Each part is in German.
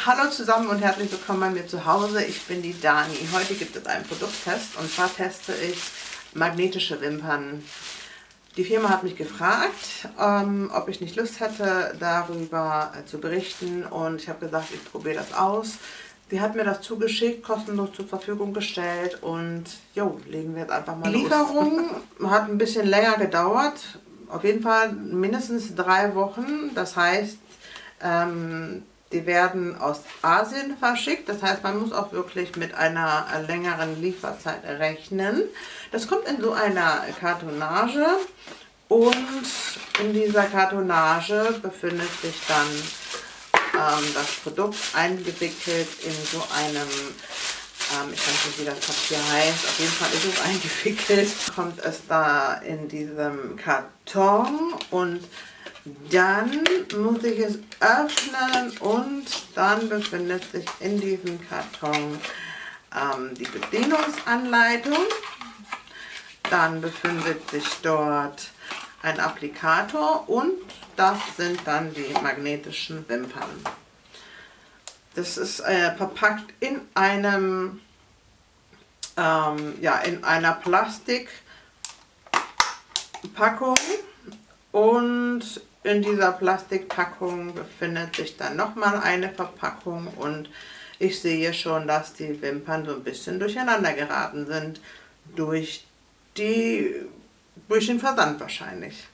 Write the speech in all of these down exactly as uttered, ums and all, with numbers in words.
Hallo zusammen und herzlich willkommen bei mir zu Hause. Ich bin die Dani. Heute gibt es einen Produkttest und zwar teste ich magnetische Wimpern. Die Firma hat mich gefragt, ähm, ob ich nicht Lust hätte, darüber äh, zu berichten, und ich habe gesagt, ich probiere das aus. Sie hat mir das zugeschickt, kostenlos zur Verfügung gestellt, und jo, legen wir jetzt einfach mal los. Die Lieferung hat ein bisschen länger gedauert, auf jeden Fall mindestens drei Wochen. Das heißt, ähm, die werden aus Asien verschickt, das heißt, man muss auch wirklich mit einer längeren Lieferzeit rechnen. Das kommt in so einer Kartonage, und in dieser Kartonage befindet sich dann ähm, das Produkt eingewickelt in so einem, ähm, ich weiß nicht, wie das Papier heißt, auf jeden Fall ist es eingewickelt. Kommt es da in diesem Karton, und dann muss ich es öffnen, und dann befindet sich in diesem Karton ähm, die Bedienungsanleitung. Dann befindet sich dort ein Applikator, und das sind dann die magnetischen Wimpern. Das ist äh, verpackt in einem, ähm, ja, in einer Plastikpackung, und in dieser Plastikpackung befindet sich dann nochmal eine Verpackung, und ich sehe schon, dass die Wimpern so ein bisschen durcheinander geraten sind durch die durch den Versand wahrscheinlich.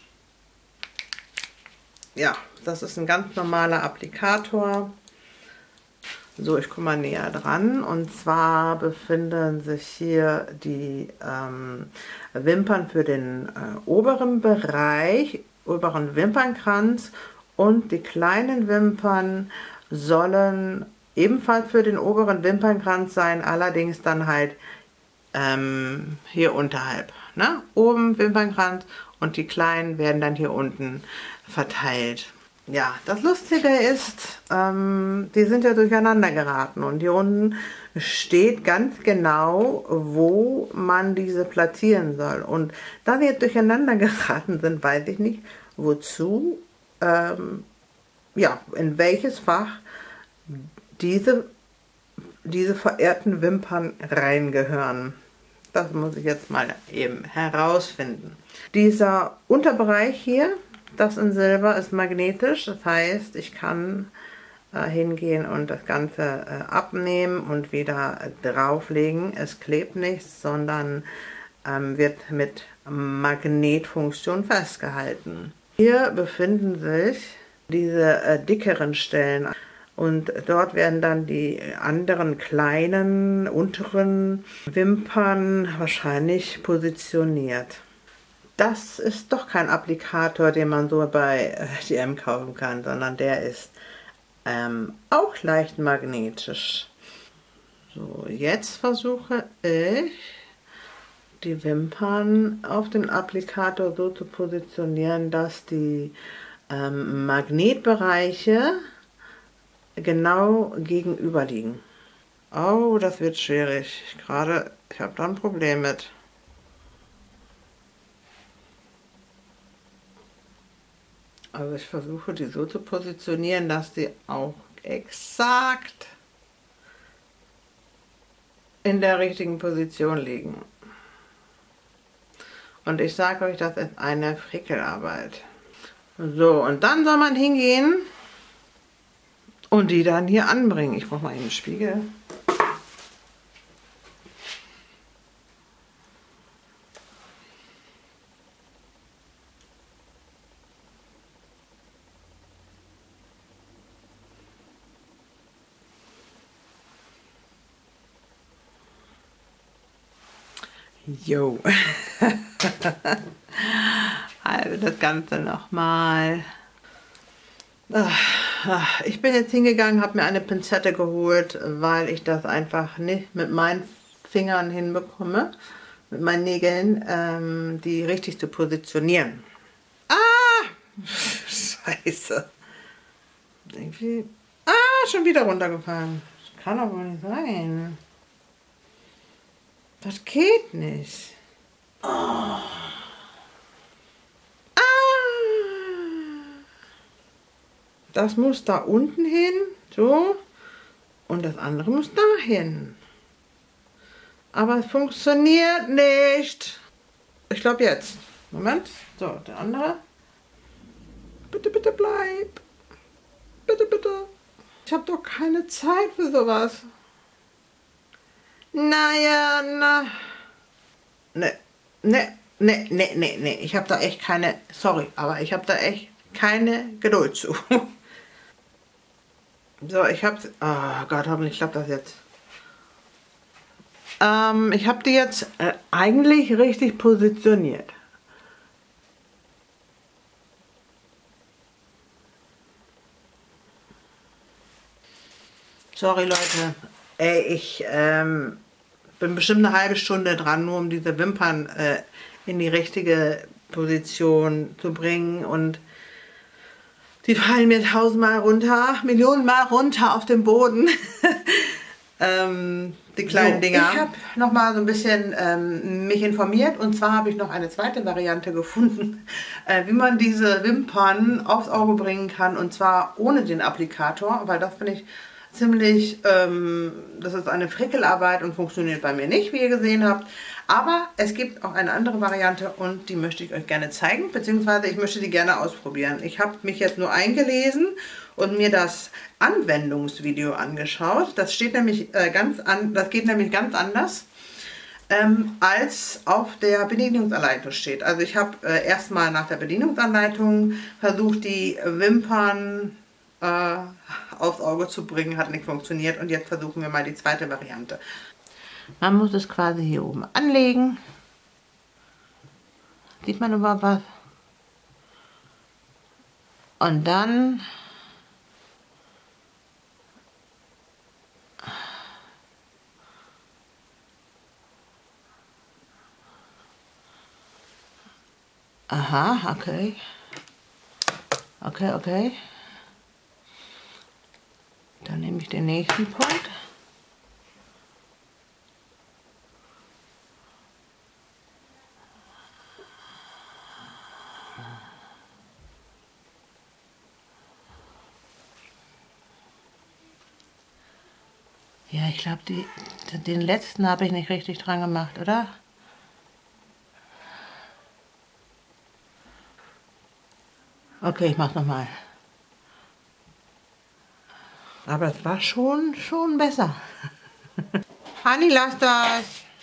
Ja, das ist ein ganz normaler Applikator. So, ich komme mal näher dran, und zwar befinden sich hier die ähm, Wimpern für den äh, oberen Bereich, oberen Wimpernkranz, und die kleinen Wimpern sollen ebenfalls für den oberen Wimpernkranz sein, allerdings dann halt ähm, hier unterhalb, ne? Oben Wimpernkranz, und die kleinen werden dann hier unten verteilt. Ja, das Lustige ist, ähm, die sind ja durcheinander geraten, und hier unten steht ganz genau, wo man diese platzieren soll. Und da wir durcheinander geraten sind, weiß ich nicht, wozu, ähm, ja, in welches Fach diese, diese verehrten Wimpern reingehören. Das muss ich jetzt mal eben herausfinden. Dieser Unterbereich hier, das in Silber, ist magnetisch, das heißt, ich kann äh, hingehen und das Ganze äh, abnehmen und wieder äh, drauflegen. Es klebt nichts, sondern ähm, wird mit Magnetfunktion festgehalten. Hier befinden sich diese äh, dickeren Stellen, und dort werden dann die anderen kleinen, unteren Wimpern wahrscheinlich positioniert. Das ist doch kein Applikator, den man so bei H und M kaufen kann, sondern der ist ähm, auch leicht magnetisch. So, jetzt versuche ich, die Wimpern auf den Applikator so zu positionieren, dass die ähm, Magnetbereiche genau gegenüber liegen. Oh, das wird schwierig. Gerade, ich habe da ein Problem mit. Also ich versuche, die so zu positionieren, dass die auch exakt in der richtigen Position liegen. Und ich sage euch, das ist eine Frickelarbeit. So, und dann soll man hingehen und die dann hier anbringen. Ich brauche mal einen Spiegel. Jo. Also das Ganze nochmal. Ich bin jetzt hingegangen, habe mir eine Pinzette geholt, weil ich das einfach nicht mit meinen Fingern hinbekomme, mit meinen Nägeln, ähm, die richtig zu positionieren. Ah! Scheiße. Irgendwie. Ah, schon wieder runtergefallen. Das kann doch wohl nicht sein. Das geht nicht. Oh. Ah. Das muss da unten hin. So. Und das andere muss dahin. Aber es funktioniert nicht. Ich glaube jetzt. Moment. So, der andere. Bitte, bitte bleib. Bitte, bitte. Ich habe doch keine Zeit für sowas. Naja, na. Ne, ne, ne, ne, ne, ne. Ich habe da echt keine, sorry, aber ich habe da echt keine Geduld zu. So, ich habe, oh Gott, hoffentlich klappt das jetzt. Ähm, ich habe die jetzt äh, eigentlich richtig positioniert. Sorry Leute, ey, ich ähm, bin bestimmt eine halbe Stunde dran, nur um diese Wimpern äh, in die richtige Position zu bringen, und die fallen mir tausendmal runter, Millionenmal runter auf den Boden. ähm, die kleinen so, Dinger. Ich habe noch mal so ein bisschen ähm, mich informiert, und zwar habe ich noch eine zweite Variante gefunden, äh, wie man diese Wimpern aufs Auge bringen kann, und zwar ohne den Applikator, weil das finde ich ziemlich, ähm, das ist eine Frickelarbeit und funktioniert bei mir nicht, wie ihr gesehen habt. Aber es gibt auch eine andere Variante, und die möchte ich euch gerne zeigen, beziehungsweise ich möchte die gerne ausprobieren. Ich habe mich jetzt nur eingelesen und mir das Anwendungsvideo angeschaut. Das steht nämlich äh, ganz an, das geht nämlich ganz anders, ähm, als auf der Bedienungsanleitung steht. Also ich habe äh, erstmal nach der Bedienungsanleitung versucht, die Wimpern äh, aufs Auge zu bringen, hat nicht funktioniert, und jetzt versuchen wir mal die zweite Variante. Man muss es quasi hier oben anlegen. Sieht man überhaupt was? Und dann aha, okay. Okay, okay. Dann nehme ich den nächsten Punkt. Ja, ich glaube, den letzten habe ich nicht richtig dran gemacht, oder? Okay, ich mach's nochmal. Aber es war schon, schon besser. Hani, lass das.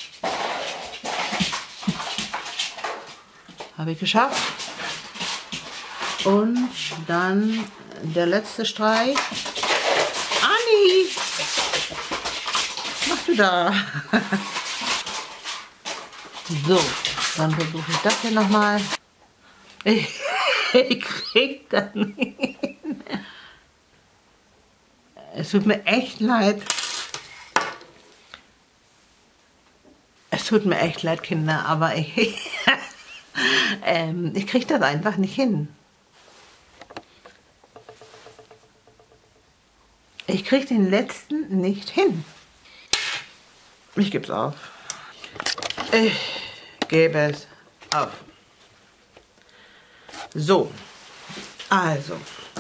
Habe ich geschafft. Und dann der letzte Streich. Ani! Was machst du da? So, dann versuche ich das hier nochmal. Ich, ich krieg das nicht. Es tut mir echt leid. Es tut mir echt leid, Kinder, aber ich, ähm, ich kriege das einfach nicht hin. Ich kriege den letzten nicht hin. Ich gebe es auf. Ich gebe es auf. So, also.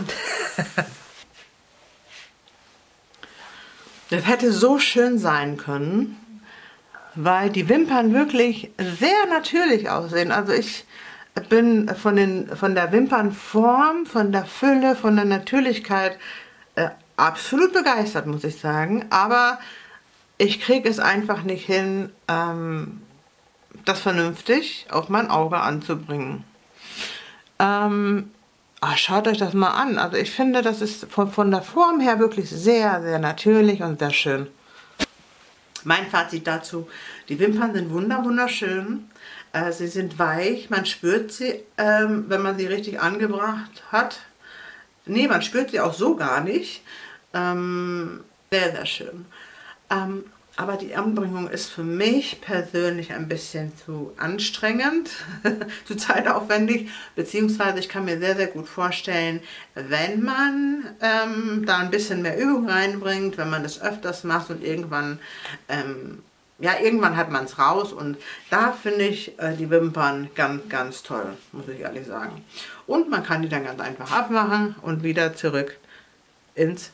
Das hätte so schön sein können, weil die Wimpern wirklich sehr natürlich aussehen. Also ich bin von, den, von der Wimpernform, von der Fülle, von der Natürlichkeit äh, absolut begeistert, muss ich sagen. Aber ich kriege es einfach nicht hin, ähm, das vernünftig auf mein Auge anzubringen. Ähm, ach, schaut euch das mal an. Also ich finde, das ist von, von der Form her wirklich sehr, sehr natürlich und sehr schön. Mein Fazit dazu: Die Wimpern sind wunder wunderschön. Äh, sie sind weich, man spürt sie, ähm, wenn man sie richtig angebracht hat. Nee, man spürt sie auch so gar nicht. Ähm, sehr, sehr schön. Ähm, aber die Anbringung ist für mich persönlich ein bisschen zu anstrengend, zu zeitaufwendig, beziehungsweise ich kann mir sehr, sehr gut vorstellen, wenn man ähm, da ein bisschen mehr Übung reinbringt, wenn man das öfters macht und irgendwann, ähm, ja, irgendwann hat man es raus, und da finde ich äh, die Wimpern ganz, ganz toll, muss ich ehrlich sagen. Und man kann die dann ganz einfach abmachen und wieder zurück ins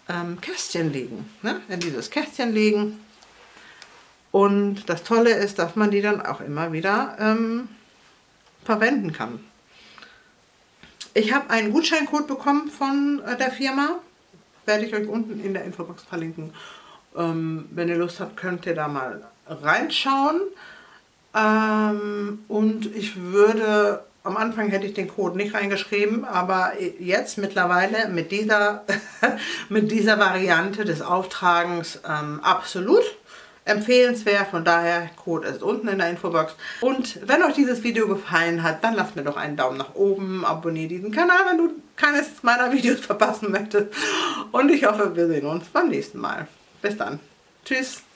ähm, Kästchen legen. Ne? In dieses Kästchen legen. Und das Tolle ist, dass man die dann auch immer wieder ähm, verwenden kann. Ich habe einen Gutscheincode bekommen von äh, der Firma. Werde ich euch unten in der Infobox verlinken. Ähm, wenn ihr Lust habt, könnt ihr da mal reinschauen. Ähm, und ich würde, am Anfang hätte ich den Code nicht reingeschrieben, aber jetzt mittlerweile mit dieser, mit dieser Variante des Auftragens ähm, absolut empfehlenswert. Von daher, Code ist unten in der Infobox. Und wenn euch dieses Video gefallen hat, dann lasst mir doch einen Daumen nach oben, abonniert diesen Kanal, wenn du keines meiner Videos verpassen möchtest. Und ich hoffe, wir sehen uns beim nächsten Mal. Bis dann. Tschüss.